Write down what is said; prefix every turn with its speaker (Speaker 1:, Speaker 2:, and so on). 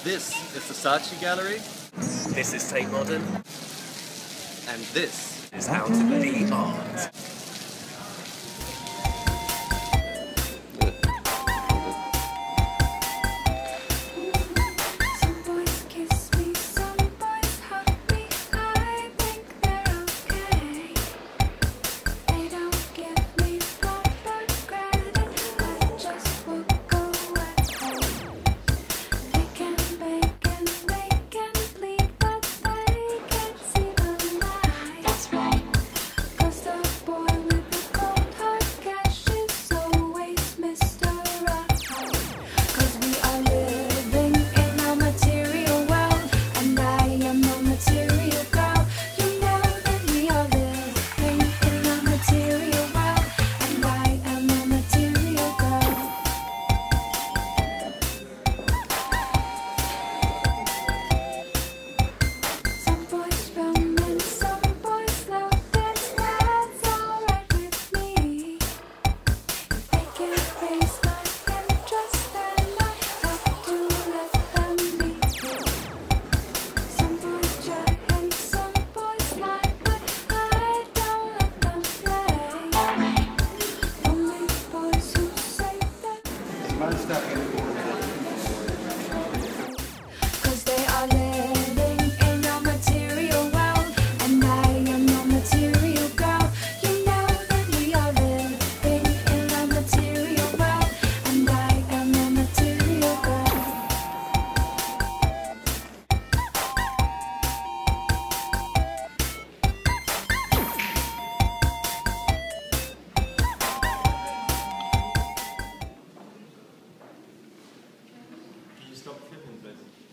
Speaker 1: This is the Saatchi Gallery.
Speaker 2: This is Tate Modern.
Speaker 1: And this
Speaker 2: is Out of the Art.
Speaker 3: Cause they are living in a material world, and I am a material girl. You know that we are living in a material world, and I am a material girl.
Speaker 4: Can you stop flipping, please?